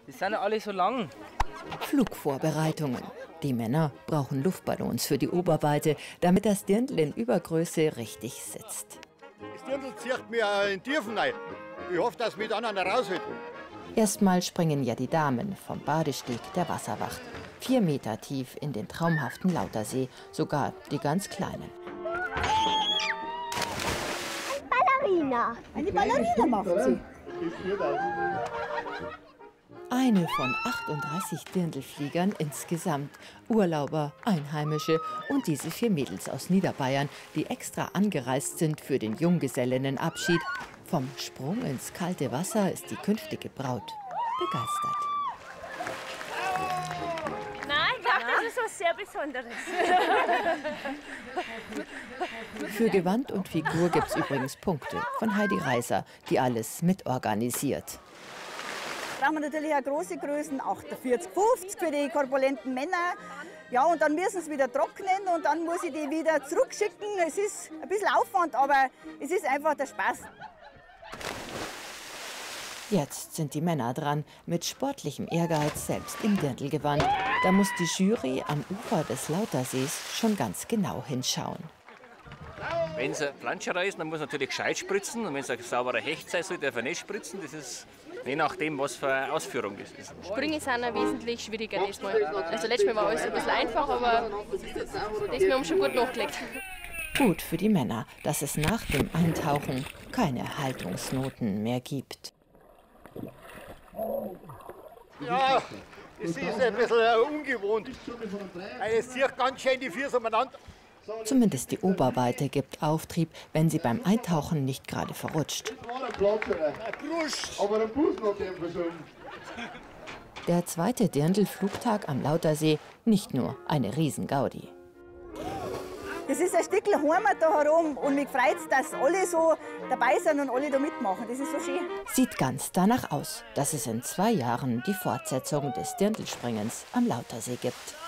Die sind ja alle so lang. Flugvorbereitungen. Die Männer brauchen Luftballons für die Oberweite, damit das Dirndl in Übergröße richtig sitzt. Das Dirndl zieht mir in den Tiefen rein. Ich hoffe, dass wir dann raushält. Erstmal springen ja die Damen vom Badesteg der Wasserwacht. 4 Meter tief in den traumhaften Lautersee, sogar die ganz Kleinen. Ballerina. Eine Ballerina macht sie. Eine von 38 Dirndlfliegern insgesamt. Urlauber, Einheimische und diese 4 Mädels aus Niederbayern, die extra angereist sind für den Junggesellinnenabschied. Vom Sprung ins kalte Wasser ist die künftige Braut begeistert. Nein, ich glaube, das ist was sehr Besonderes. Für Gewand und Figur gibt es übrigens Punkte von Heidi Reiser, die alles mitorganisiert. Da brauchen wir natürlich auch große Größen, 48, 50 für die korpulenten Männer. Ja, und dann müssen sie wieder trocknen und dann muss ich die wieder zurückschicken. Es ist ein bisschen Aufwand, aber es ist einfach der Spaß. Jetzt sind die Männer dran, mit sportlichem Ehrgeiz, selbst im Dirndlgewand. Da muss die Jury am Ufer des Lautersees schon ganz genau hinschauen. Wenn es ein Planscherer ist, dann muss natürlich gescheit spritzen. Und wenn es ein sauberer Hecht sein soll, darf er nicht spritzen. Das ist je nachdem, was für eine Ausführung das ist. Sprünge sind auch wesentlich schwieriger diesmal. Also letztes Mal war alles ein bisschen einfach, aber diesmal haben wir schon gut nachgelegt. Gut für die Männer, dass es nach dem Eintauchen keine Haltungsnoten mehr gibt. Ja, das ist ein bisschen ungewohnt. Es zieht ganz schön die Füße umeinander. Zumindest die Oberweite gibt Auftrieb, wenn sie beim Eintauchen nicht gerade verrutscht. Der zweite Dirndl-Flugtag am Lautersee, nicht nur eine Riesengaudi. Das ist ein Stückchen Heimat da herum und mich freut es, dass alle so dabei sind und alle da mitmachen. Das ist so schön. Sieht ganz danach aus, dass es in 2 Jahren die Fortsetzung des Dirndlspringens am Lautersee gibt.